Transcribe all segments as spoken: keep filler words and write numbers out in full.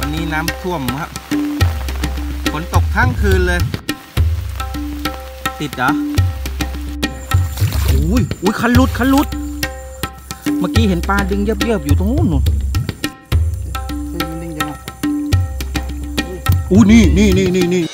วันนี้น้ำท่วมครับฝนตกทั้งคืนเลยติดเหรออุ้ยอุ้ยคันลุดคันลุดเมื่อกี้เห็นปลาดึงเยียบๆอยู่ตรงนู้นนู่นอู้นี่นี่นี่นี่นี่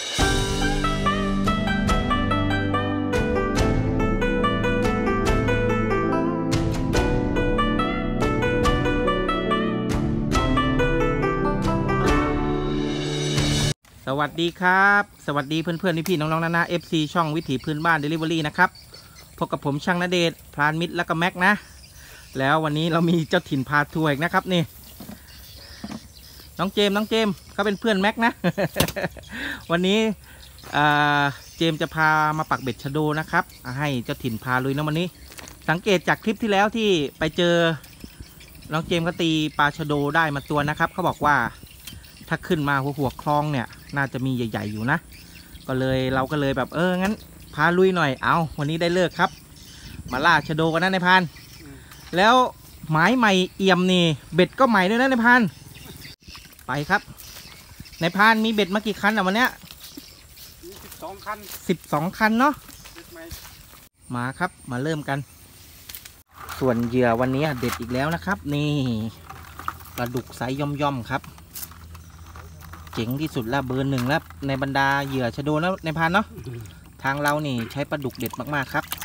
สวัสดีครับสวัสดีเพื่อนๆพี่ๆน้องๆนานา เอฟ ซี ช่องวิถีพื้นบ้าน Delivery นะครับพบกับผมช่างณเดชน์พรานมิตรและก็แม็กนะแล้ววันนี้เรามีเจ้าถิ่นพาทัวร์อีกนะครับนี่น้องเจมน้องเจมเขาเป็นเพื่อนแม็กนะ วันนี้เจมจะพามาปักเบ็ดชะโดนะครับให้เจ้าถิ่นพาลุยนะวันนี้สังเกตจากคลิปที่แล้วที่ไปเจอน้องเจมก็ตีปลาชะโดได้มาตัวนะครับเขาบอกว่าถ้าขึ้นมาหัวหัวคลองเนี่ยน่าจะมีใหญ่ๆอยู่นะก็เลยเราก็เลยแบบเอองั้นพาลุยหน่อยเอาวันนี้ได้เลิกครับมาล่าชะโดกันนะนายพานแล้วหมายใหม่เอี่ยมนี่เบ็ดก็ใหม่ด้วยนะนายพานไปครับนายพานมีเบ็ดมากี่คันอ่ะวันเนี้ยสิบสองคันสิบสองคันเนาะมาครับมาเริ่มกันส่วนเหยื่อวันนี้เด็ดอีกแล้วนะครับนี่ปลาดุกไซส์ย่อมๆครับเจ๋งที่สุดละเบอร์หนึ่งแล้วในบรรดาเหยื่อชะโดแล้วในพันเนาะทางเรานี่ใช้ปลาดุกเด็ดมากๆครับ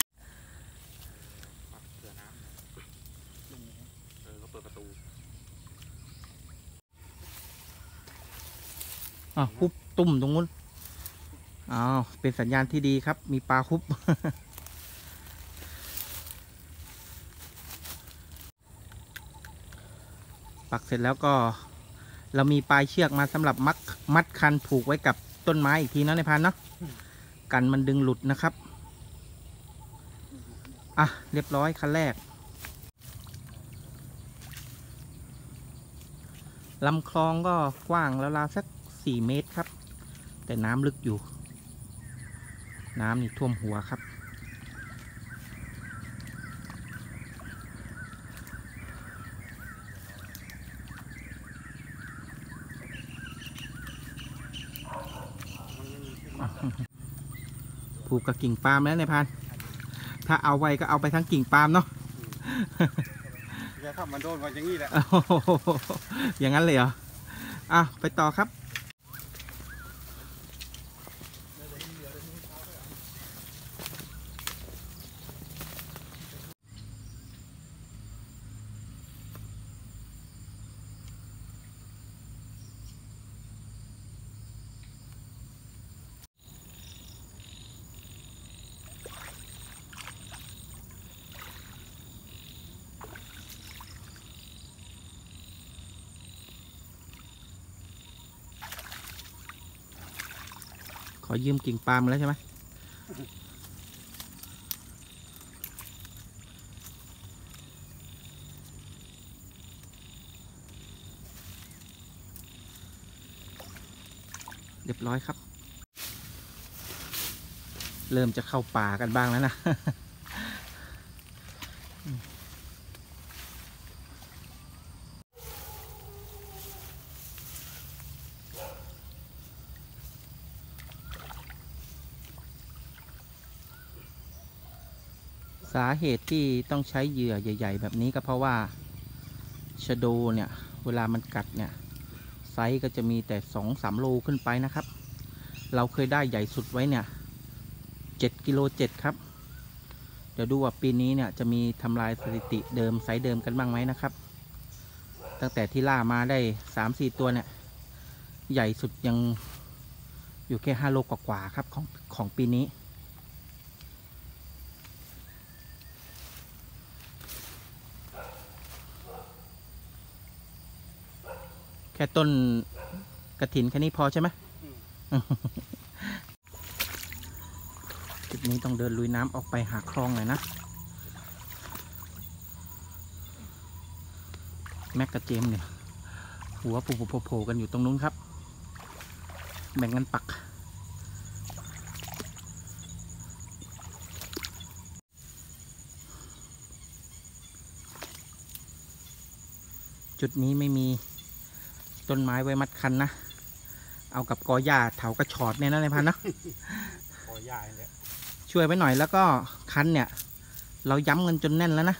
อ๋อคุบตุ่มตรงนู้นอ้าวเป็นสัญญาณที่ดีครับมีปลาคุบ ปักเสร็จแล้วก็เรามีปลายเชือกมาสำหรับมัดมัดคันผูกไว้กับต้นไม้อีกทีนะในพันเนาะกันมันดึงหลุดนะครับอ่ะเรียบร้อยคันแรกลำคลองก็กว้างแล้วราวสักสี่เมตรครับแต่น้ำลึกอยู่น้ำนี่ท่วมหัวครับผูกกับกิ่งปาล์มแล้วในพันถ้าเอาไว้ก็เอาไปทั้งกิ่งปาล์มเนาะจะทำมันโดนมาอย่างนี้แหละอย่างนั้นเลยเหรออ่ะไปต่อครับขอยืมกิ่งปาล์มแล้วใช่ไหมเรียบร้อยครับเริ่มจะเข้าป่ากันบ้างแล้วนะ สาเหตุที่ต้องใช้เหยื่อใหญ่ๆแบบนี้ก็เพราะว่าชะโดเนี่ยเวลามันกัดเนี่ยไซส์ก็จะมีแต่สองสามโลขึ้นไปนะครับเราเคยได้ใหญ่สุดไว้เนี่ยเจ็ดกิโลเจ็ดครับเดี๋ยวดูว่าปีนี้เนี่ยจะมีทำลายสถิติเดิมไซส์เดิมกันบ้างไหมนะครับตั้งแต่ที่ล่ามาได้สามสี่ตัวเนี่ยใหญ่สุดยังอยู่แค่ห้าโลกว่าๆครับของของปีนี้แค่ต้นกระถินแค่นี้พอใช่ไหม จุดนี้ต้องเดินลุยน้ำออกไปหาคลองหน่อยนะแม็กกระเจมเนี่ยหัวปูปูโผล่กันอยู่ตรงนู้นครับแบ่งกันปักจุดนี้ไม่มีต้นไม้ไว้มัดคันนะเอากับกอหญ้าเถากระชอดเนี่ยนะนายพันนะกอหญ้าเนี่ยช่วยไปหน่อยแล้วก็คันเนี่ยเราย้ำกันจนแน่นแล้วนะ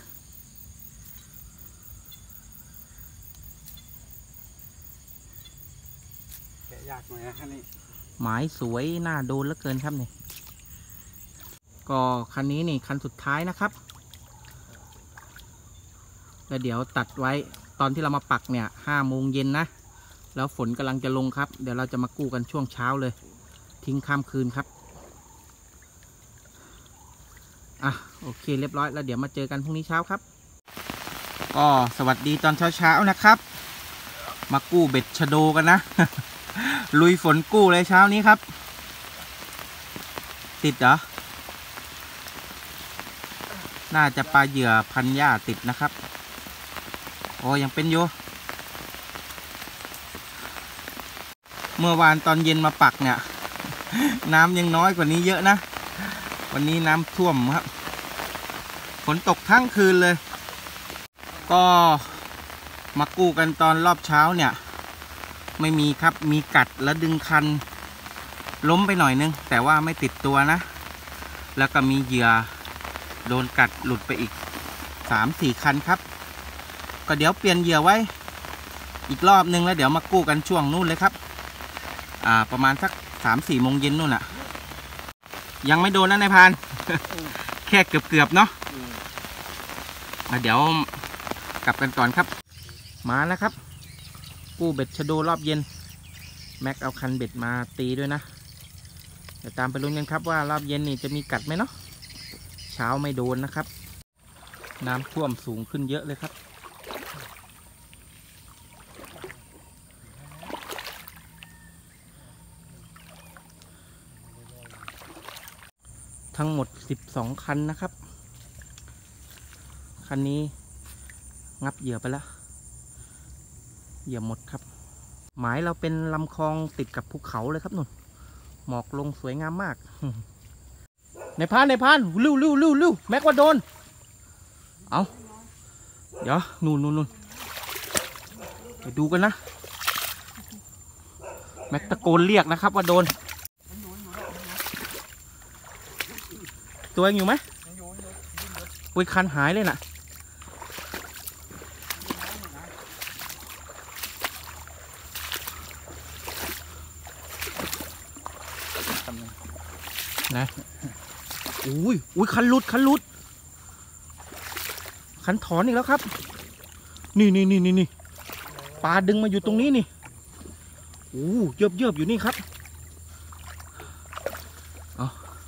แกะยากหน่อยนะฮะนี่หมายสวยน่าโดนเหลือเกินครับนี่ก็คันนี้นี่คันสุดท้ายนะครับแล้วเดี๋ยวตัดไว้ตอนที่เรามาปักเนี่ยห้าโมงเย็นนะแล้วฝนกำลังจะลงครับเดี๋ยวเราจะมากู้กันช่วงเช้าเลยทิ้งข้ามคืนครับอ่ะโอเคเรียบร้อยแล้วเดี๋ยวมาเจอกันพรุ่งนี้เช้าครับก็สวัสดีตอนเช้าๆนะครับมากู้เบ็ดชะโดกันนะ ลุยฝนกู้เลยเช้านี้ครับติดเหรอน่าจะปลาเหยื่อพันหญ้าติดนะครับโอ้ยังเป็นอยู่เมื่อวานตอนเย็นมาปักเนี่ย น้ำยังน้อยกว่านี้เยอะนะวันนี้น้ำท่วมครับฝนตกทั้งคืนเลยก็มากู้กันตอนรอบเช้าเนี่ยไม่มีครับมีกัดแล้วดึงคันล้มไปหน่อยนึงแต่ว่าไม่ติดตัวนะแล้วก็มีเหยื่อโดนกัดหลุดไปอีก สามสี่ คันครับก็เดี๋ยวเปลี่ยนเหยื่อไว้อีกรอบนึงแล้วเดี๋ยวมากู้กันช่วงนู่นเลยครับอ่าประมาณสัก สามสี่ โมงเย็นนู่นอ่ะยังไม่โดนนะนายพาน แค่เกือบๆเนาะเดี๋ยวกลับกันก่อนครับมาแล้วครับกู้เบ็ดชะโดรอบเย็นแม็กเอาคันเบ็ดมาตีด้วยนะเดี๋ยวตามไปลุ้นกันครับว่ารอบเย็นนี่จะมีกัดไหมเนาะเช้าไม่โดนนะครับน้ำท่วมสูงขึ้นเยอะเลยครับทั้งหมดสิบสองคันนะครับคันนี้งับเหยื่อไปแล้วเหยื่อหมดครับหมายเราเป็นลำคลองติดกับภูเขาเลยครับนุ่นหมอกลงสวยงามมาก ในพานในพานลิ้วลิ้วลิ้วลิ้วแม็กว่าโดนเอาเดี๋ยวนู่นนู่นนู่นไปดูกันนะแม็กตะโกนเรียกนะครับว่าโดนตัวยังอยู่ไหมอุ้ยคันหายเลยน่ะนะอุ้ยอุ้ยคันหลุดคันหลุดคันถอนอีกแล้วครับนี่นี่นี่นี่นี่ปลาดึงมาอยู่ตรงนี้นี่โอ้เยิบเยิบอยู่นี่ครับเอา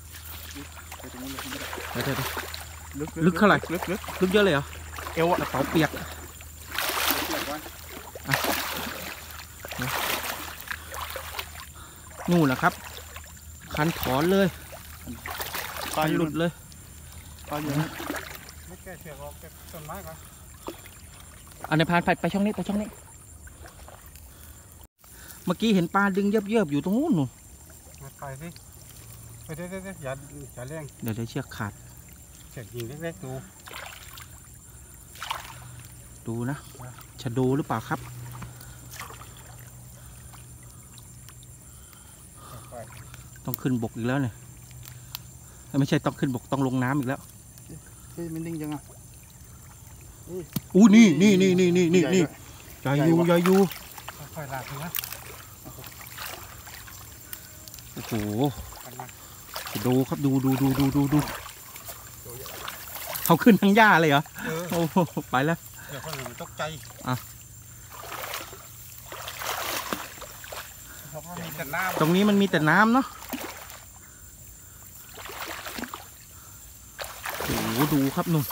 เดี๋ยวเดี๋ยวลึกเท่าไหร่ลึกลึกลึกเยอะเลยเหรอเอวกระเป๋าเปียกนู่นแหละครับคันถอนเลยคันหลุดเลยปลาอยู่นะไม่แก้เชือกออกแก้ต้นไม้ก่อนอันในพานไปไปช่องนี้ไปช่องนี้เมื่อกี้เห็นปลาดึงเยิบเยิบอยู่ตรงนู้นนู่นไปสิไปเดี๋ยวเดี๋ยวอย่าอย่าเร่งเดี๋ยวเดี๋ยวเชือกขาดเชือกยิงเล็กๆดูดูนะชะโดหรือเปล่าครับต้องขึ้นบกอีกแล้วเนี่ยไม่ใช่ต้องขึ้นบกต้องลงน้ำอีกแล้วเฮ้ยมันดิ้งยังอ่ะอู้นี่นี่นี่นี่นี่นี่นี่ใหญ่อยู่ใหญ่อยู่ค่อยๆลากนะโอ้โหดูครับดูดูดูดูดูดูเขาขึ้นทั้งหญ้าเลยเหรอโอ้ไปแล้วเดี๋ยวคนอื่นตกใจอ่ะตรงนี้มันมีแต่น้ำเนาะโอ้โหดูครับนุ่ม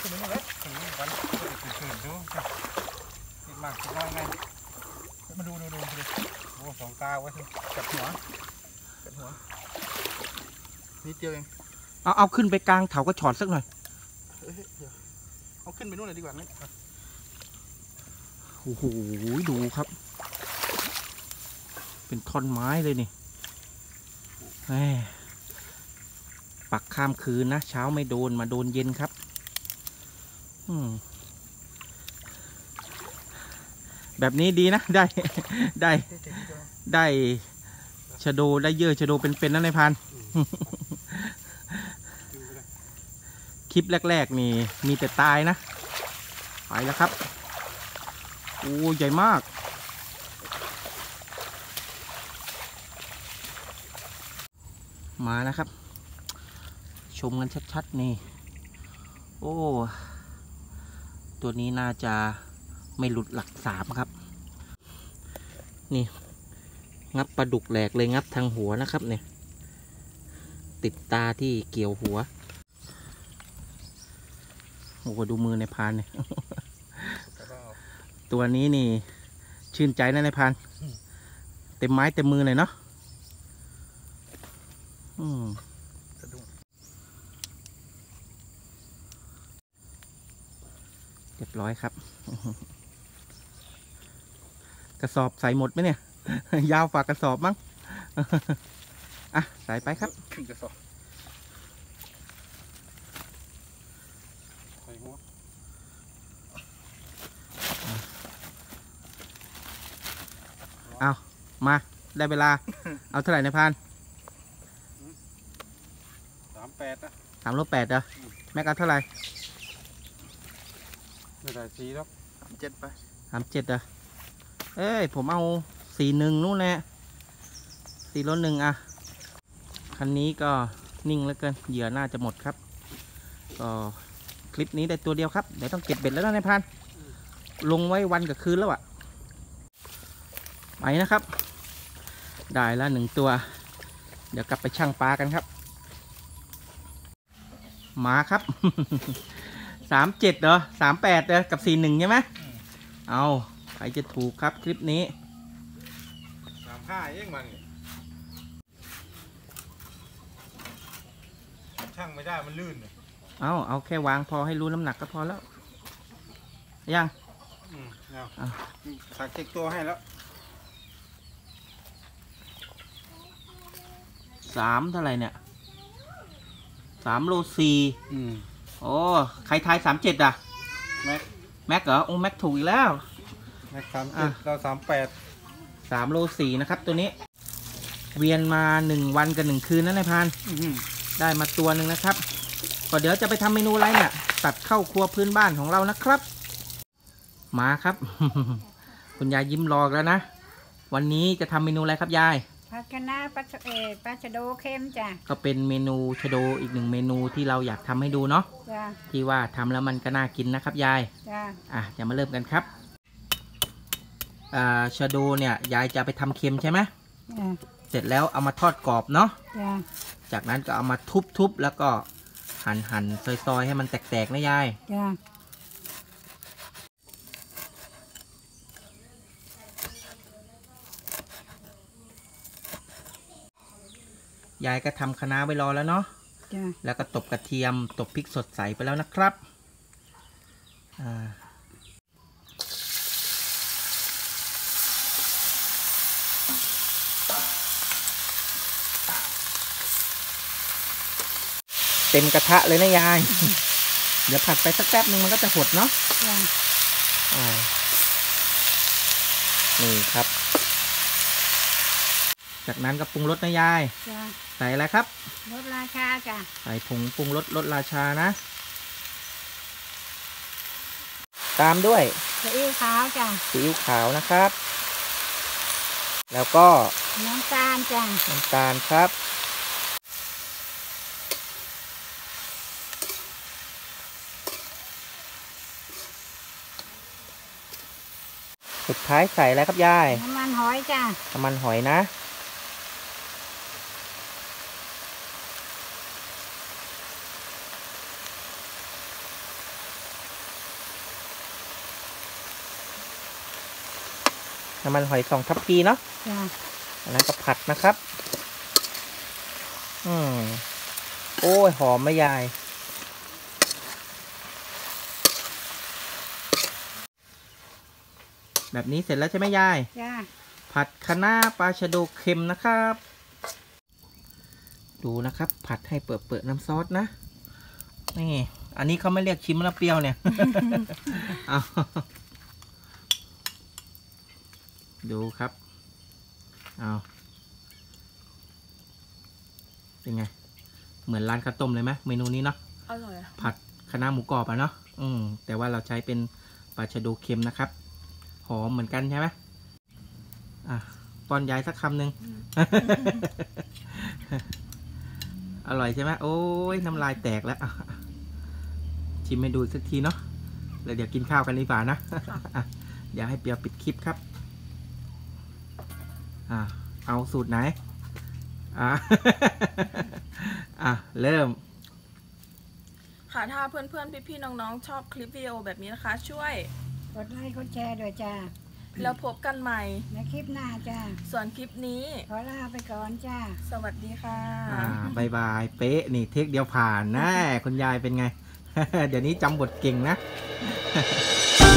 มากมากไงมาดูดูดูดูโอ้สองตาไว้สิจับหัวจับหัวนิดเดียวเองเอาเอาขึ้นไปกลางเถากระชอนสักหน่อยเอาขึ้นไปนู่นเลยดีกว่าไหมโอ้โหดูครับเป็นท่อนไม้เลยนี่แหมปักข้ามคืนนะเช้าไม่โดนมาโดนเย็นครับอืมแบบนี้ดีนะได้ได้ได้ชะโดได้เยอะชะโดเป็นๆนั่นในพัน คลิปแรกๆนี่มีแต่ตายนะไปแล้วครับโอ้ใหญ่มากมานะครับ ชมกันชัดๆนี่โอ้ตัวนี้น่าจะไม่หลุดหลักสามครับนี่งับปลาดุกแหลกเลยงับทางหัวนะครับเนี่ยติดตาที่เกี่ยวหัวโอ้ดูมือในพานเนี่ย ตัวนี้นี่ชื่นใจนะในพานเต็มไม้เต็มมือเลยเนาะอืมเรียบร้อยครับ กระสอบใส่หมดไหมเนี่ย ยาวฝากกระสอบมั้ง อ่ะใส่ไปครับขึ้นกระสอบใส่หัวเอามาได้เวลา เอาเท่าไหร่ในพานสามแปดนะสามโลแปดเหรอแม็กเอาเท่าไหร่ไม่ได้สี่แล้วสามเจ็ดไปสามเจ็ดเหรอเอ้ยผมเอาสี่หนึ่งนู่นแหละสี่โลหนึ่งอ่ะคันนี้ก็นิ่งเหลือเกินเหยื่อน่าจะหมดครับก็คลิปนี้ได้ตัวเดียวครับเดี๋ยวต้องเก็บเบ็ดแล้วนะในพานลงไว้วันกับคืนแล้วอะไปนะครับได้แล้วหนึ่งตัวเดี๋ยวกลับไปชั่งปลากันครับมาครับ สามเจ็ดเหรอสามแปดเหรอกับสี่หนึ่งใช่ไหมเอาใครจะถูกครับคลิปนี้สามห้าเองมันช่างไม่ได้มันลื่นเอาเอาแค่วางพอให้รู้น้ำหนักก็พอแล้วยังอืมเอาสักเช็คตัวให้แล้วสามเท่าไหร่เนี่ยสามโลสี่อืมโอ้ใครทายสามเจ็ดอ่ะแม็กแม็กเหรอโอ้แม็กถูกอีกแล้วแม็กสามเจ็ดเราสามแปดสามโลสี่นะครับตัวนี้เวียนมาหนึ่งวันกับหนึ่งคืนนั่นนายพานได้มาตัวหนึ่งนะครับก็เดี๋ยวจะไปทำเมนูอะไรเนี่ยตัดเข้าครัวพื้นบ้านของเรานะครับมาครับ คุณยายยิ้มรอแล้วนะวันนี้จะทำเมนูอะไรครับยายผัดคะน้าปลาเอปลาชะโดเค็มจ้ะก็เป็นเมนูชะโดอีกหนึ่งเมนูที่เราอยากทำให้ดูเนาะจ้ะที่ว่าทำแล้วมันก็น่ากินนะครับยายจ้ะอ่ะจะมาเริ่มกันครับอ่าชะโดเนี่ยยายจะไปทำเค็มใช่ไหมเสร็จแล้วเอามาทอดกรอบเนาะจ้ะจากนั้นก็เอามาทุบๆแล้วก็หั่นหั่นซอยๆให้มันแตกๆนะยายจ้ะยายก็ทำคะน้าไว้รอแล้วเนาะแล้วก็ตบกระเทียมตบพริกสดใส่ไปแล้วนะครับเต็มกระทะเลยนะยาย เดี๋ยวผัดไปสักแป๊บนึงมันก็จะหดเนาะนี่ครับจากนั้นก็ปรุงรสนะยายใส่อะไรครับรสราชาจ้ะใส่ผงปรุงรสรสราชานะตามด้วยซีอิ๊วขาวจ้ะซีอิ๊วขาวนะครับแล้วก็น้ำตาลจ้ะน้ำตาลครับสุดท้ายใส่อะไรครับยายน้ำมันหอยจ้ะน้ำมันหอยนะน้ำมันหอยสองทัพพีเนาะอันนั้นก็ผัดนะครับอืมโอ้ยหอมไหมยายแบบนี้เสร็จแล้วใช่ไหมยายจ้ะผัดคะน้าปลาชะโดเค็มนะครับดูนะครับผัดให้เปื่อยๆน้ำซอสนะนี่อันนี้เขาไม่เรียกชิมแล้วเปรี้ยวเนี่ย เอาดูครับเอาเป็นไงเหมือนร้านข้าวต้มเลยไหมเมนูนี้เนาะอร่อยอะผัดคะน้าหมูกรอบอะเนาะอืมแต่ว่าเราใช้เป็นปลาชะโดเค็มนะครับหอมเหมือนกันใช่ไหมอ่ะป้อนยายสักคำหนึ่ง อร่อยใช่ไหมโอ้ยน้ำลายแตกแล้วอ่ะชิมให้ดูสักทีเนาะแล้วเดี๋ยวกินข้าวกันดีกว่านะ อ่ะเดี๋ยวให้เปียวปิดคลิปครับอ่ะเอาสูตรไหนอ่ะ อ่ะเริ่มค่ะถ้าเพื่อนๆ พี่ๆ น้องๆ ชอบคลิปวิดีโอแบบนี้นะคะ ช่วยกดไลค์กดแชร์ด้วยจ้าแล้วพบกันใหม่ในคลิปหน้าจ้าส่วนคลิปนี้ขอลาไปก่อนจ้าสวัสดีค่ะอ่าบายบายเป๊ะนี่เทคเดียวผ่านนะ คุณยายเป็นไง เดี๋ยวนี้จำบทเก่งนะ